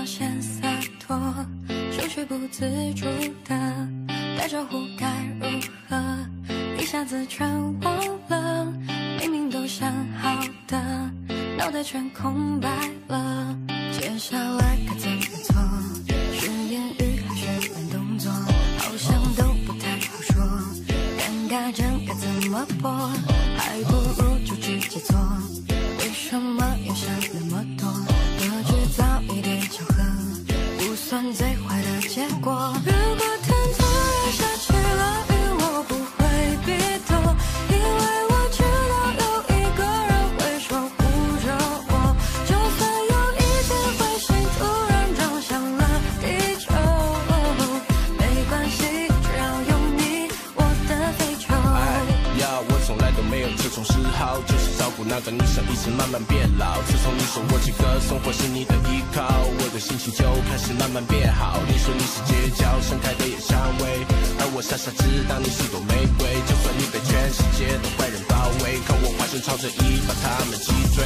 表现洒脱，手却不自主的打招呼该如何，一下子全忘了，明明都想好的，脑袋全空白了，接下来该怎么做？是言语还是慢动作？好像都不太好说，尴尬症该怎么破？还不如就直接做，为什么要想那么多？多制造一点巧合，不算最坏的结果。如果天突然下起了雨，我不会避躲，因为我知道有一个人会守护着我，就算有一天彗星突然撞向了地球，没关系，只要有你，我的非洲。 我从来都没有这种嗜好，就是照顾那个女生一直慢慢变老。自从你说我这个生活是你的依靠，我的心情就开始慢慢变好。你说你是街角盛开的野香味，而我傻傻知道你是朵玫瑰。就算你被全世界的坏人包围，看我化身超正义，把他们击坠。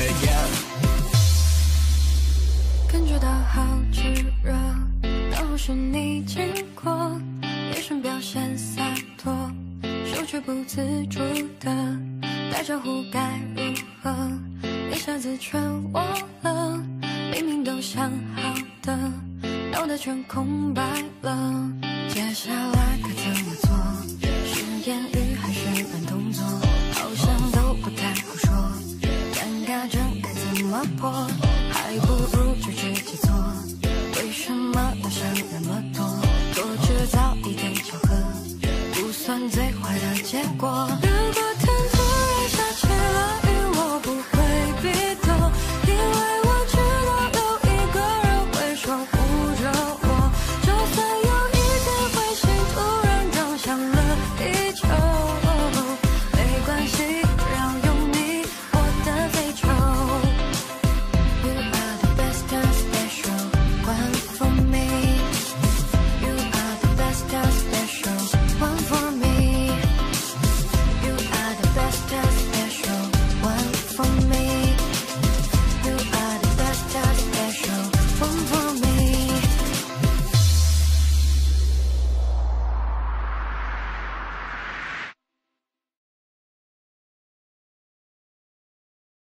感觉到好炙热，刚好是你经过，眼神表现洒脱，手却不自主的打招呼该如何，一下子全忘了，明明都想好的，脑袋全空白了，接下来该怎么做？是言语还是慢动作？好像都不太好说，尴尬症该怎么破？还不如就直接做，为什么要想那么多？多制造一点巧合，不算最坏的结果。如果